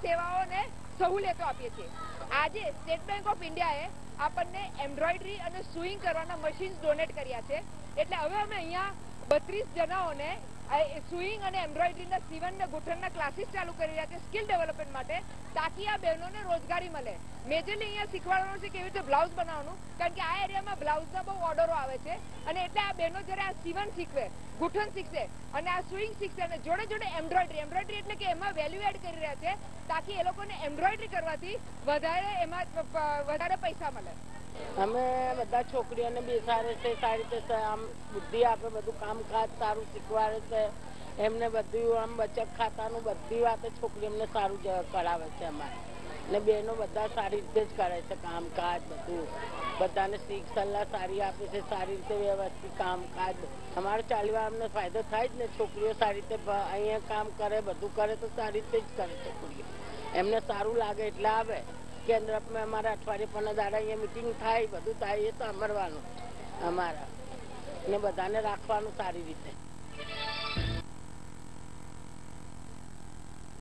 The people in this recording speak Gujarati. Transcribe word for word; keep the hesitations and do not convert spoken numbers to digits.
સેવાઓને સહુલિયતો આપીએ છીએ। આજે સ્ટેટ બેંક ઓફ ઇન્ડિયાએ આપણને એમ્બ્રોઇડરી અને સુઈંગ કરવાના મશીન્સ ડોનેટ કર્યા છે। એટલે હવે અમે અહીંયા બત્રીસ જણાઓને સુઈંગ અને એમ્બ્રોઇડરીના સીવન ગૂંથણના ક્લાસીસ ચાલુ કરી રહ્યા છે સ્કિલ ડેવલપમેન્ટ માટે, તાકી આ બહેનોને રોજગારી મળે। મેજરલી અહીંયા શીખવાડવાનું છે કેવી રીતે બ્લાઉઝ બનાવવાનું, કારણ કે આ એરિયામાં બ્લાઉઝના બહુ ઓર્ડરો આવે છે અને એટલે આ બહેનો જ્યારે આ સીવન શીખવે, ગૂંથણ શીખશે અને આ સુઈંગ શીખશે અને જોડે જોડે એમ્બ્રોઇડરી એમ્બ્રોઇડરી એટલે કે એમાં વેલ્યુ એડ કરી રહ્યા છે, તાકી એ લોકોને એમ્બ્રોઇડરી કરવાથી વધારે એમાં વધારે પૈસા મળે। અમે બધા છોકરીઓને બેસાડે છે, સારી રીતે આમ બુદ્ધિ આપે, બધું કામકાજ સારું શીખવાડે છે એમને, બધું આમ બચત ખાતાનું બધી વાતે છોકરી અમને સારું કરાવે છે અમારે, ને બહેનો બધા સારી રીતે જ કરે છે કામકાજ બધું, બધાને શીખ સલાહ સારી આપે છે, સારી રીતે વ્યવસ્થિત કામકાજ અમારે ચાલવા અમને ફાયદો થાય જ ને। છોકરીઓ સારી રીતે અહીંયા કામ કરે, બધું કરે તો સારી રીતે જ કરે છોકરીઓ, એમને સારું લાગે એટલે આવે। કેન્દ્રમાં અમારા અઠવાડિયે પણ દાડા અહીંયા મિટિંગ થાય, બધું થાય, એ સાંભળવાનું અમારા ને બધાને રાખવાનું સારી રીતે।